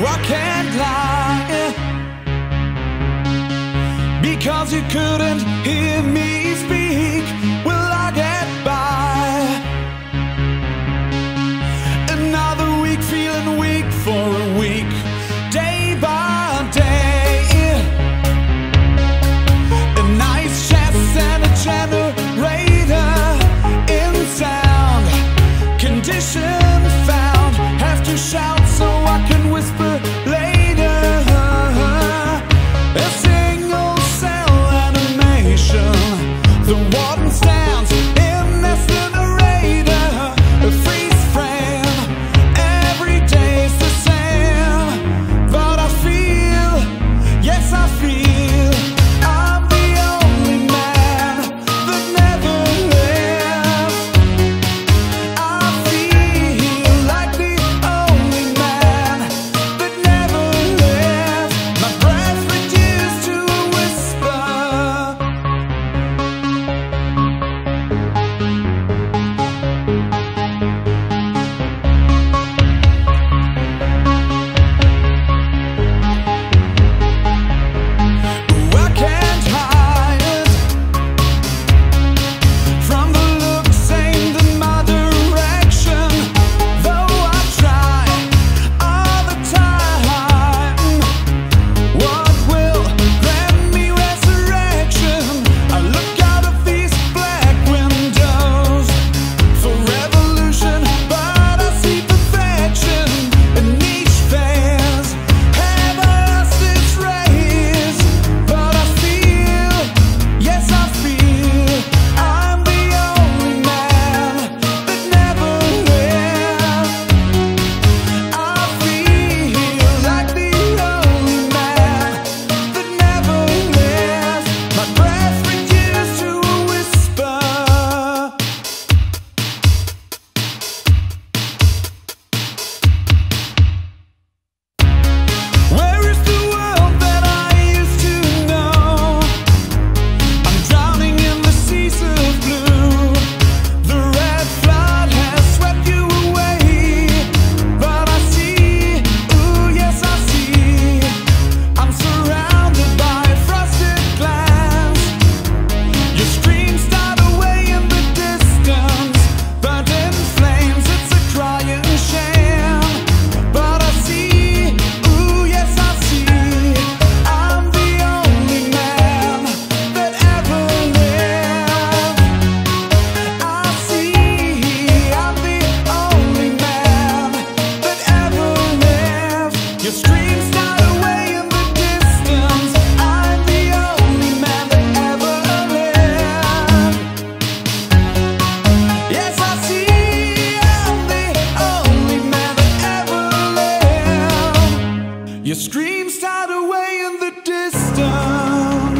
I can't lie, because you couldn't hear me speak. Will I get by another week feeling weak for a week, day by day? A nice chest and a generator in sound condition found. Have to shout so I can whisper later. A single cell animation, the warden stands in incinerator. A freeze frame, every day's the same. But I feel, yes I feel, I'm the only man that never left. I feel like the only man that never left. My breath reduced to a whisper. I can't hide it from the looks aimed in my direction, though I try all the time. What will grant me resurrection? I look out of these black windows for revolution, but I see perfection in each phase. Have lost its rays, but I feel, yes I feel, I'm the only man that never left. I feel like the only man that never left. My breath reduced to a whisper. Where is the world that I used to know? I'm drowning in the seas of blue. The red flood has swept you away, but I see, ooh yes I see, I'm surrounded by frosted glass. Your screams died away in the distance, burnt in flames, it's a crying shame. But I see, ooh yes I see, I'm the only man that ever lived. I see, I'm the only man that ever lived. Your screams died away in the distance, I'm the only man that ever lived. Yes I see, I'm the only man that ever lived. Your screams died away in the distance.